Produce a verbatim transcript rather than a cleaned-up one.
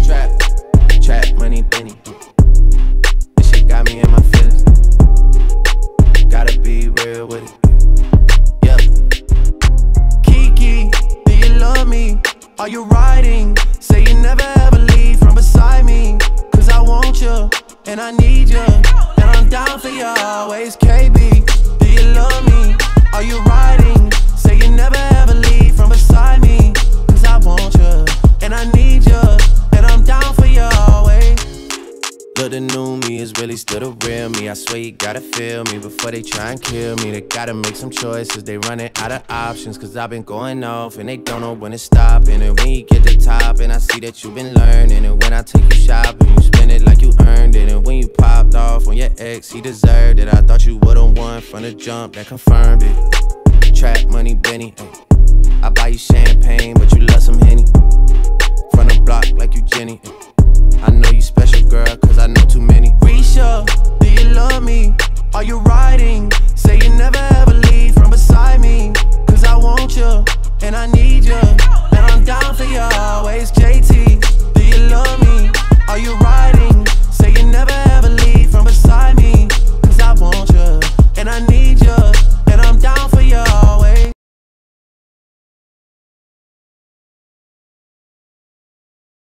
Trap, trap, money, Benny. This shit got me in my feelings. Gotta be real with it. Yeah. Kiki, do you love me? Are you riding? Say you never ever leave from beside me. Cause I want you, and I need you, and I'm down for you always. K B, do you love me? Are you riding? Say you never ever leave from beside me. Cause I want you, and I need you, and I'm down for you always. Look, the new me is really still the real me. I swear you gotta feel me before they try and kill me. They gotta make some choices, they running out of options. Cause I've been going off and they don't know when to stop. And when you get to top and I see that you've been learning. And when I take you shopping, you spend it like you earned it. And when you popped off on your ex, he deserved it. I thought you would've won from the jump, that confirmed it. Trap money, Benny, ay. I buy you champagne, but you love some Henny. From the block like you Jenny, ay. I know you special, girl, cause I know too many. Risha, do you love me? Are you riding? Say you never ever leave from beside me. Cause I want you, and I need you, and I'm down for you always.